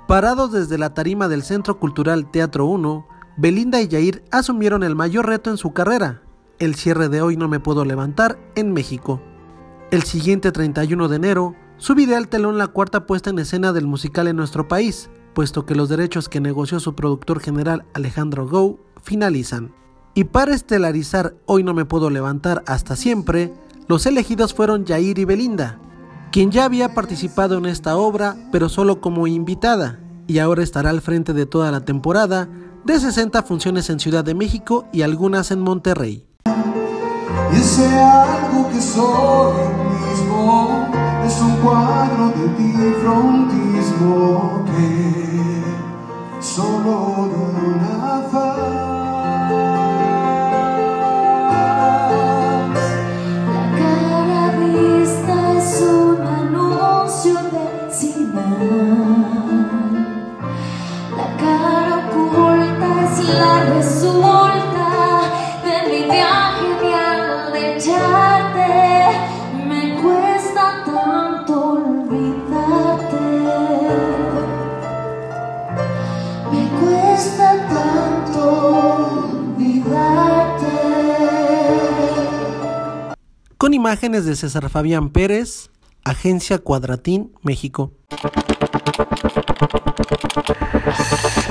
Parados desde la tarima del Centro Cultural Teatro 1, Belinda y Yair asumieron el mayor reto en su carrera, el cierre de Hoy No Me Puedo Levantar en México. El siguiente 31 de enero, subirá al telón la cuarta puesta en escena del musical en nuestro país, puesto que los derechos que negoció su productor general Alejandro Gou finalizan. Y para estelarizar Hoy No Me Puedo Levantar hasta siempre, los elegidos fueron Yair y Belinda, quien ya había participado en esta obra, pero solo como invitada, y ahora estará al frente de toda la temporada, de 60 funciones en Ciudad de México y algunas en Monterrey. Y ese algo que soy mismo es un cuadro de difrontismo que solo de una faz. La cara vista es un anuncio vecinal. La cara oculta es la resulta de mi viaje de echarte. Me cuesta tanto olvidarte. Me cuesta tanto olvidarte. Con imágenes de César Fabián Pérez, Agencia Cuadratín, México.